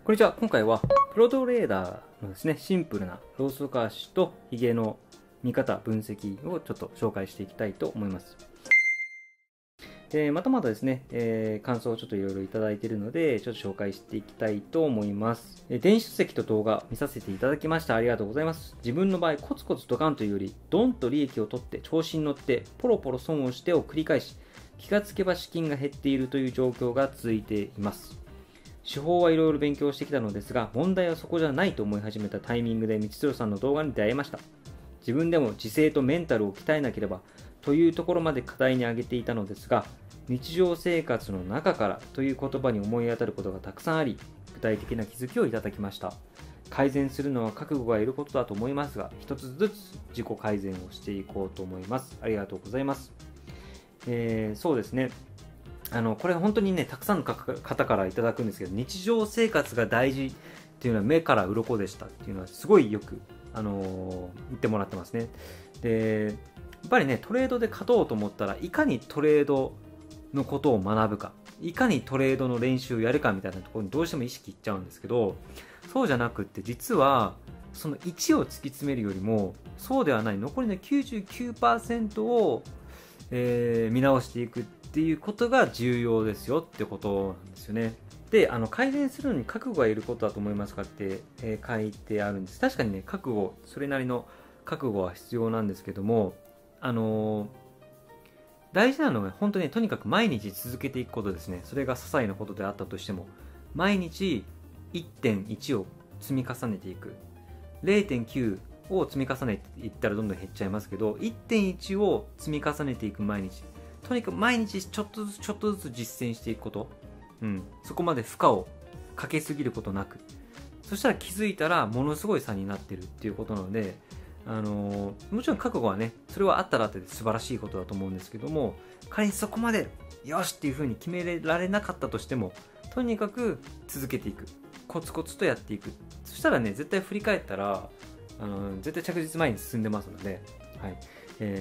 こんにちは。今回はプロトレーダーのですね、シンプルなローソク足とヒゲの見方、分析をちょっと紹介していきたいと思います。またまたですね、感想をちょっといろいろいただいているので、ちょっと紹介していきたいと思います。電子書籍と動画見させていただきました。ありがとうございます。自分の場合、コツコツドカンというより、ドンと利益を取って、調子に乗って、ポロポロ損をしてを繰り返し、気がつけば資金が減っているという状況が続いています。手法はいろいろ勉強してきたのですが、問題はそこじゃないと思い始めたタイミングで光弘さんの動画に出会いました。自分でも自制とメンタルを鍛えなければというところまで課題に挙げていたのですが、日常生活の中からという言葉に思い当たることがたくさんあり、具体的な気づきをいただきました。改善するのは覚悟がいることだと思いますが、一つずつ自己改善をしていこうと思います。ありがとうございます。そうですね。これ本当にね、たくさんの方からいただくんですけど、日常生活が大事っていうのは目から鱗でしたっていうのはすごいよく、言ってもらってますね。で、やっぱりね、トレードで勝とうと思ったらいかにトレードのことを学ぶか、いかにトレードの練習をやるかみたいなところにどうしても意識いっちゃうんですけど、そうじゃなくって実はその1を突き詰めるよりもそうではない残りの 99% を、見直していくっていうことが重要ですよってことなんですよね。で、改善するのに覚悟がいることだと思いますかって、書いてあるんです。確かにね、覚悟、それなりの覚悟は必要なんですけども、大事なのは本当にとにかく毎日続けていくことですね。それが些細なことであったとしても、毎日 1.1 を積み重ねていく。0.9 を積み重ねていったらどんどん減っちゃいますけど、1.1 を積み重ねていく毎日。とにかく毎日ちょっとずつ実践していくこと。そこまで負荷をかけすぎることなく。そしたら気づいたらものすごい差になってるっていうことなので、もちろん覚悟はね、それはあったらあって素晴らしいことだと思うんですけども、仮にそこまでよしっていう風に決められなかったとしても、とにかく続けていく。コツコツとやっていく。そしたらね、絶対振り返ったら、絶対着実前に進んでますので、はい、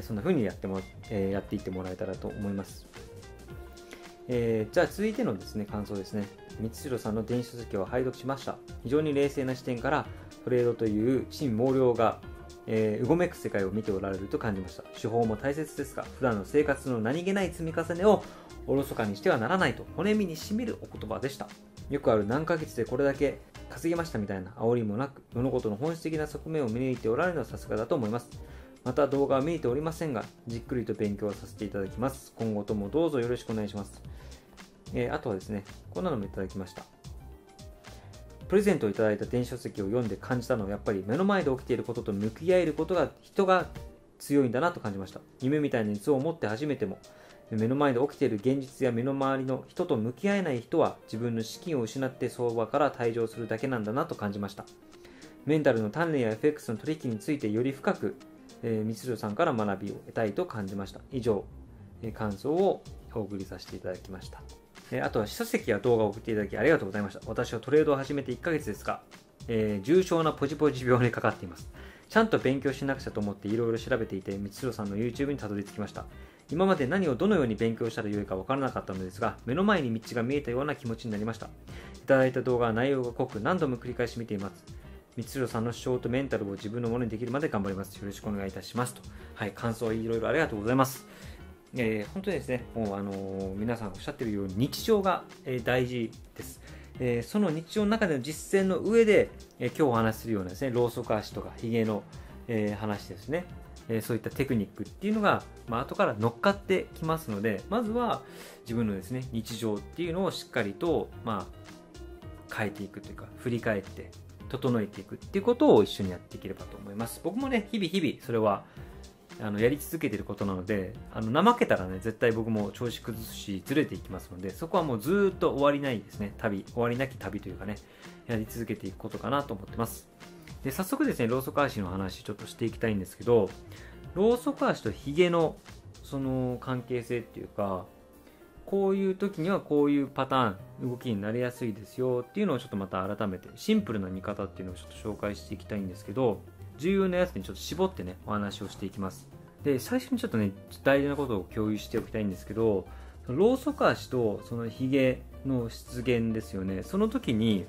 そんな風にやっていってもらえたらと思います。じゃあ続いてのですね、感想ですね。光弘さんの電子書籍を拝読しました。非常に冷静な視点からトレードという真毛量がうごめく世界を見ておられると感じました。手法も大切ですが、普段の生活の何気ない積み重ねをおろそかにしてはならないと骨身にしみるお言葉でした。よくある何ヶ月でこれだけ稼げましたみたいな煽りもなく、物事の本質的な側面を見抜いておられるのはさすがだと思います。また動画は見えておりませんが、じっくりと勉強させていただきます。今後ともどうぞよろしくお願いします。あとはですね、こんなのもいただきました。プレゼントをいただいた電子書籍を読んで感じたのは、やっぱり目の前で起きていることと向き合えることが人が強いんだなと感じました。夢みたいな熱を持って初めても、目の前で起きている現実や身の回りの人と向き合えない人は自分の資金を失って相場から退場するだけなんだなと感じました。メンタルの鍛錬や FX の取引についてより深く、光弘さんから学びを得たいと感じました。以上、感想をお送りさせていただきました。あとは書籍や動画を送っていただきありがとうございました。私はトレードを始めて1ヶ月ですが、重症なポジポジ病にかかっています。ちゃんと勉強しなくちゃと思っていろいろ調べていて、光弘さんの YouTube にたどり着きました。今まで何をどのように勉強したらよいか分からなかったのですが、目の前に道が見えたような気持ちになりました。いただいた動画は内容が濃く何度も繰り返し見ています。光弘さんの主張とメンタルを自分のものにできるまで頑張ります。よろしくお願いいたしますと。はい、感想いろいろありがとうございます。本当にですね、もう皆さんおっしゃっているように日常が、大事です。その日常の中での実践の上で、今日お話しするようなですね、ローソク足とかヒゲの、話ですね、そういったテクニックっていうのが、後から乗っかってきますので、まずは自分のですね、日常っていうのをしっかりと、変えていくというか、振り返って整えていくっていうことを一緒にやっていければと思います。僕もね、日々それはやり続けていることなので、怠けたらね、絶対僕も調子崩すし、ずれていきますので、そこはもうずっと終わりないですね、終わりなき旅というかね、やり続けていくことかなと思ってます。で、早速ですね、ローソク足の話ちょっとしていきたいんですけど、ローソク足とヒゲのその関係性っていうか、こういう時にはこういうパターン、動きになりやすいですよっていうのをちょっとまた改めて、シンプルな見方っていうのをちょっと紹介していきたいんですけど、重要なやつにちょっと絞ってね、お話をしていきます。で、最初にちょっとね、大事なことを共有しておきたいんですけど、ローソク足とそのヒゲの出現ですよね。その時に、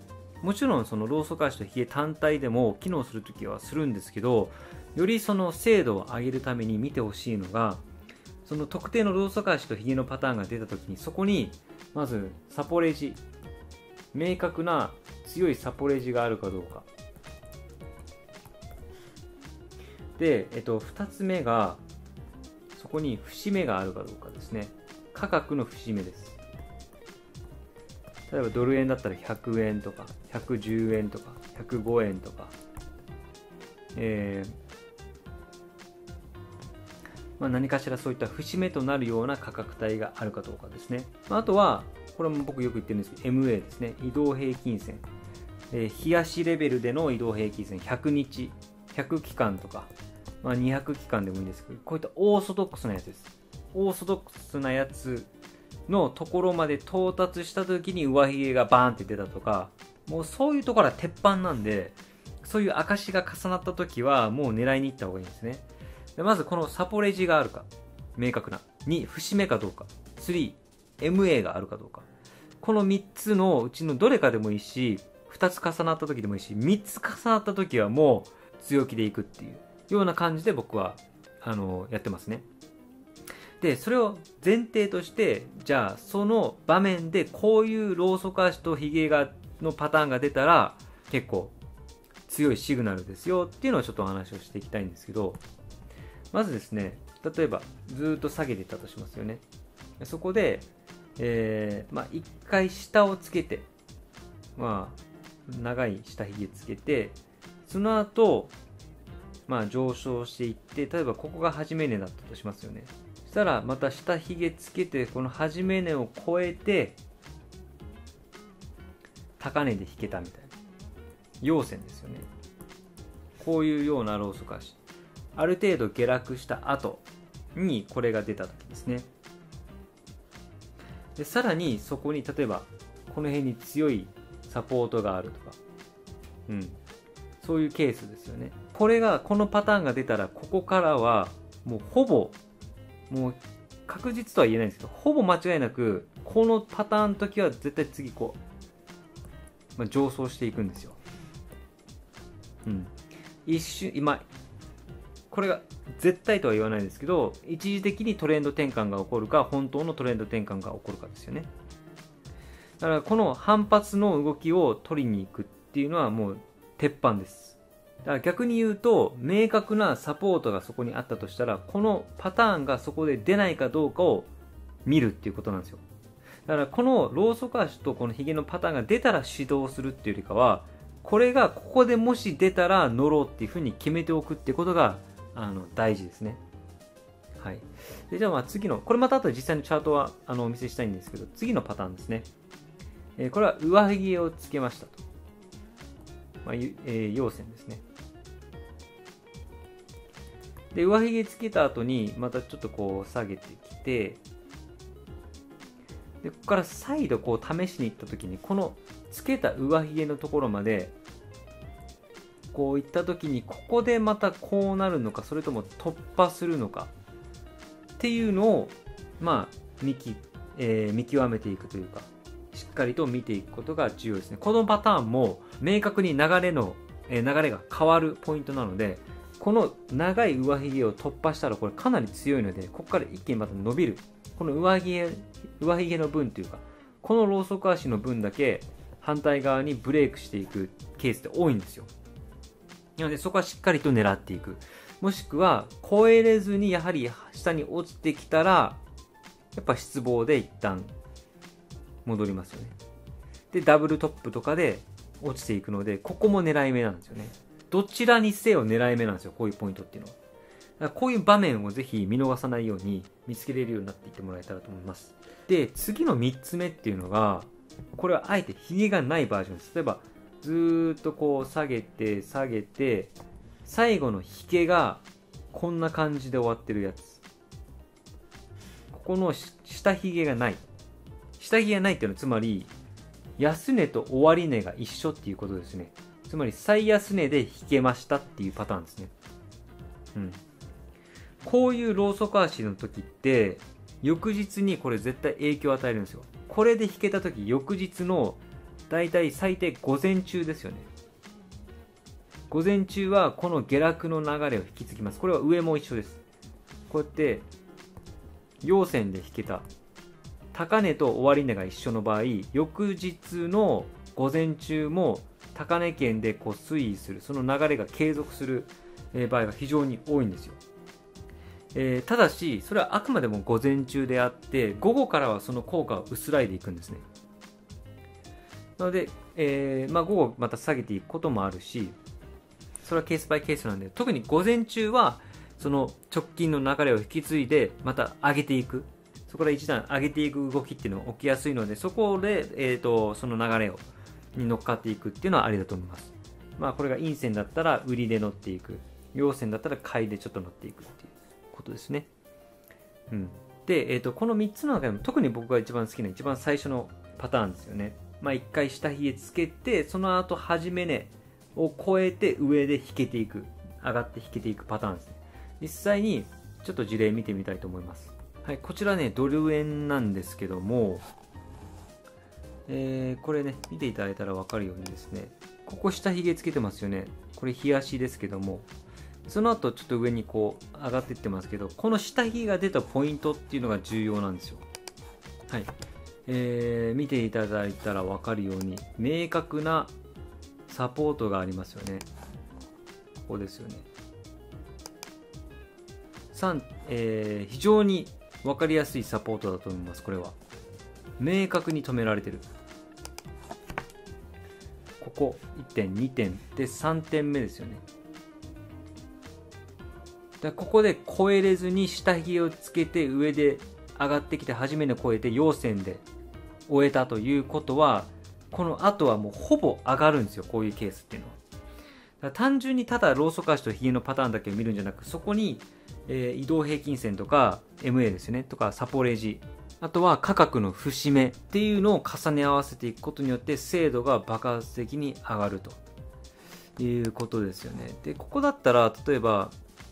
もちろんそのローソク足とヒゲ単体でも機能するときはするんですけど、よりその精度を上げるために見てほしいのが、その特定のローソク足とヒゲのパターンが出たときに、そこにまずサポレジ、明確な強いサポレジがあるかどうかで、2つ目がそこに節目があるかどうかですね。価格の節目です。例えばドル円だったら100円とか110円とか105円とか、何かしらそういった節目となるような価格帯があるかどうかですね。あとはこれも僕よく言ってるんですけど MA ですね。移動平均線、日足レベルでの移動平均線、100日100期間とか、200期間でもいいんですけど、こういったオーソドックスなやつです。オーソドックスなやつのところまで到達した時に上髭がバーンって出たとか、もうそういうところは鉄板なんで、そういう証が重なった時はもう狙いに行った方がいいんですね。でまずこのサポレジがあるか、明確な。2、節目かどうか。3、MA があるかどうか。この3つのうちのどれかでもいいし、2つ重なった時でもいいし、3つ重なった時はもう強気でいくっていうような感じで僕はやってますね。でそれを前提として、じゃあその場面でこういうローソク足とヒゲのパターンが出たら結構強いシグナルですよっていうのをちょっとお話をしていきたいんですけど、まずですね、例えばずっと下げていったとしますよね。そこで、一回下をつけて、長い下髭つけて、その後、上昇していって、例えばここが始め値だったとしますよね。そしたらまた下髭つけて、この始め値を超えて高値で引けたみたいな陽線ですよね。こういうようなローソク足、ある程度下落した後にこれが出た時ですね。でさらにそこに例えばこの辺に強いサポートがあるとか、そういうケースですよね。このパターンが出たら、ここからはもうほぼ、もう確実とは言えないんですけど、ほぼ間違いなくこのパターンの時は絶対次上昇していくんですよ。一瞬今これが絶対とは言わないですけど、一時的にトレンド転換が起こるか、本当のトレンド転換が起こるかですよね。だからこの反発の動きを取りに行くっていうのはもう鉄板です。だから逆に言うと、明確なサポートがそこにあったとしたら、このパターンがそこで出ないかどうかを見るっていうことなんですよ。だからこのローソク足とこのヒゲのパターンが出たら指導するっていうよりかは、これがここでもし出たら乗ろうっていうふうに決めておくっていうことが大事ですね。はい。でじゃあ次の、これまた後で実際のチャートはお見せしたいんですけど、次のパターンですね。これは上髭をつけましたと。陽線ですね。で上髭つけた後にまたちょっとこう下げてきて、でここから再度こう試しに行った時に、このつけた上髭のところまでこういった時に、ここでまたこうなるのか、それとも突破するのかっていうのを見極めていくというか、しっかりと見ていくことが重要ですね。このパターンも明確に流れが変わるポイントなので、この長い上髭を突破したらこれかなり強いので、ここから一気にまた伸びる、この上髭の分というか、このローソク足の分だけ反対側にブレイクしていくケースって多いんですよ。なのでそこはしっかりと狙っていく、もしくは超えれずにやはり下に落ちてきたら、やっぱ失望で一旦戻りますよね。でダブルトップとかで落ちていくので、ここも狙い目なんですよね。どちらにせよ狙い目なんですよ、こういうポイントっていうのは。だからこういう場面をぜひ見逃さないように見つけれるようになっていってもらえたらと思います。で次の3つ目っていうのが、これはあえてヒゲがないバージョンです。例えばずーっとこう下げて下げて、最後のヒゲがこんな感じで終わってるやつ。ここの下ヒゲがない。下髭がないっていうのは、つまり安値と終値が一緒っていうことですね。つまり最安値で引けましたっていうパターンですね。こういうローソク足の時って翌日にこれ絶対影響を与えるんですよ。これで引けた時、翌日のだいたい最低午前中ですよね。午前中はこの下落の流れを引き継ぎます。これは上も一緒です。こうやって陽線で引けた高値と終値が一緒の場合、翌日の午前中も高値圏でこう推移する、その流れが継続する場合が非常に多いんですよ。ただしそれはあくまでも午前中であって、午後からはその効果は薄らいでいくんですね。なので、午後また下げていくこともあるし、それはケースバイケースなんで、特に午前中はその直近の流れを引き継いでまた上げていく、そこから一段上げていく動きっていうのが起きやすいので、そこで、その流れに乗っかっていくっていうのはありだと思います。これが陰線だったら売りで乗っていく、陽線だったら買いでちょっと乗っていくっていうことですね。で、この3つの中でも特に僕が一番好きな一番最初のパターンですよね。1回下髭つけて、その後始め値を超えて上で引けていく、上がって引けていくパターンですね。実際にちょっと事例見てみたいと思います。はい、こちらねドル円なんですけども、これね見ていただいたら分かるようにですね、ここ下髭つけてますよね。これ日足ですけども、その後ちょっと上にこう上がっていってますけど、この下髭が出たポイントっていうのが重要なんですよ。はい、見ていただいたら分かるように明確なサポートがありますよね。ここですよね。非常に分かりやすいサポートだと思います。これは明確に止められてる。ここ1点2点で3点目ですよね。ここで超えれずに下髭をつけて上で上がってきて初めに超えて陽線で終えたということは、この後はもうほぼ上がるんですよ、こういうケースっていうのは。だから単純にただローソク足と髭のパターンだけを見るんじゃなく、そこに、移動平均線とか MA ですよねとかサポレジ、あとは価格の節目っていうのを重ね合わせていくことによって精度が爆発的に上がるということですよね。でここだったら例えば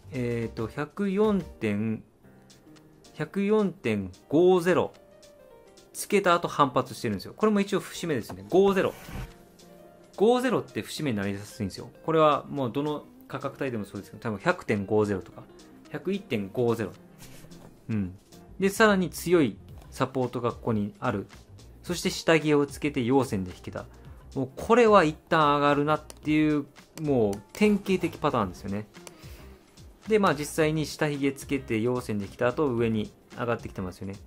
104.50 つけた後反発してるんですよ。これも一応節目ですね。50って節目になりやすいんですよ。これはもうどの価格帯でもそうですけど、多分 100.50 とか 101.50、でさらに強いサポートがここにある。そして下髭をつけて陽線で引けた。もうこれは一旦上がるなっていう、もう典型的パターンですよね。で実際に下髭つけて陽線で引けた後上に上がってきてますよね。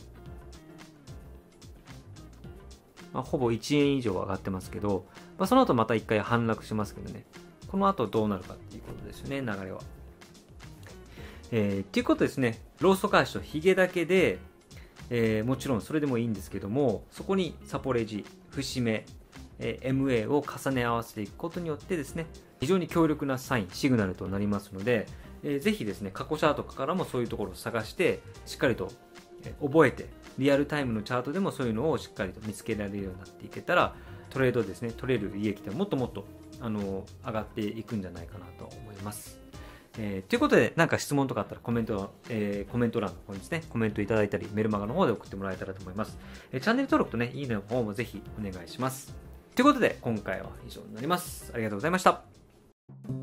ほぼ1円以上上がってますけど、その後また1回反落しますけどね。この後どうなるかっていうことですよね、流れは。っていうことですね。ローソク足とヒゲだけで、もちろんそれでもいいんですけども、そこにサポレジ、節目、MA を重ね合わせていくことによってですね、非常に強力なサイン、シグナルとなりますので、ぜひですね、過去チャートからもそういうところを探して、しっかりと覚えて、リアルタイムのチャートでもそういうのをしっかりと見つけられるようになっていけたら、トレードですね、取れる利益ってもっともっと上がっていくんじゃないかなと思います。ということで、何か質問とかあったらコメント欄の方にですね、コメントいただいたり、メルマガの方で送ってもらえたらと思います。チャンネル登録とね、いいねの方もぜひお願いします。ということで、今回は以上になります。ありがとうございました。